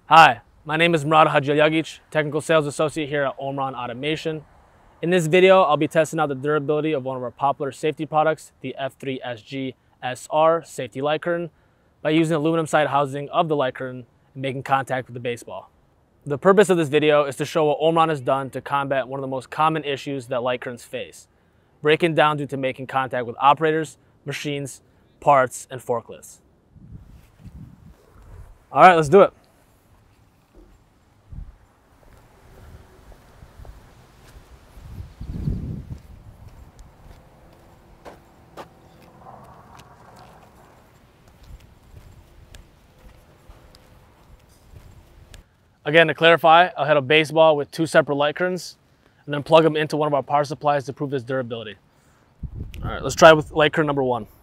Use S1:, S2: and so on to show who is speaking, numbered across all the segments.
S1: Hi, my name is Hydradyne, Technical Sales Associate here at OMRON Automation. In this video, I'll be testing out the durability of one of our popular safety products, the F3SG SR safety light curtain, by using the aluminum side housing of the light curtain and making contact with the baseball. The purpose of this video is to show what OMRON has done to combat one of the most common issues that light curtains face, breaking down due to making contact with operators, machines, parts, and forklifts. All right, let's do it. Again, to clarify, I'll hit a baseball with two separate light curtains and then plug them into one of our power supplies to prove its durability. All right, let's try with light curtain number one.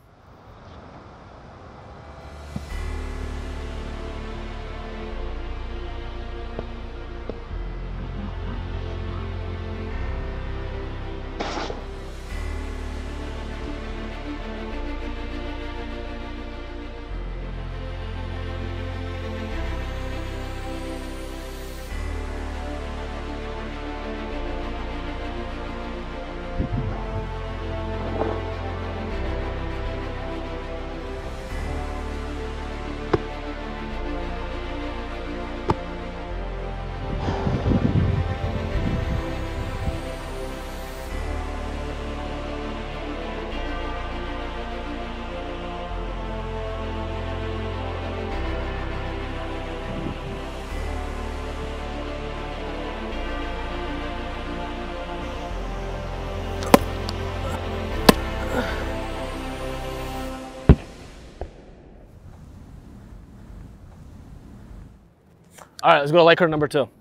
S1: All right, let's go to light curtain number two.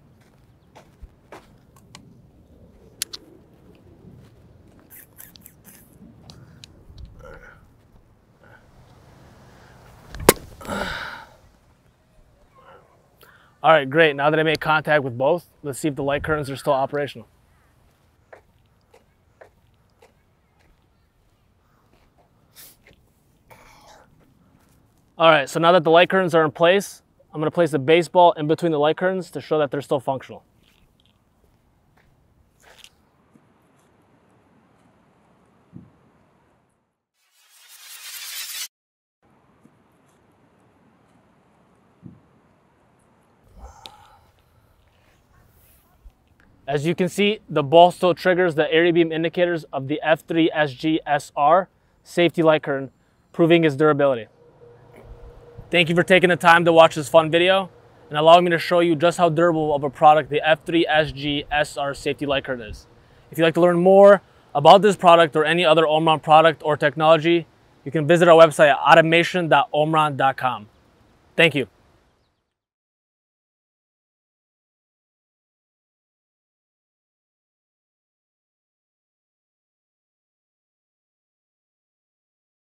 S1: All right, great. Now that I made contact with both, let's see if the light curtains are still operational. All right, so now that the light curtains are in place, I'm going to place the baseball in between the light curtains to show that they're still functional. As you can see, the ball still triggers the area beam indicators of the F3SG SR safety light curtain, proving its durability. Thank you for taking the time to watch this fun video and allowing me to show you just how durable of a product the F3SG SR safety light curtain is. If you'd like to learn more about this product or any other OMRON product or technology, you can visit our website at automation.omron.com. Thank you.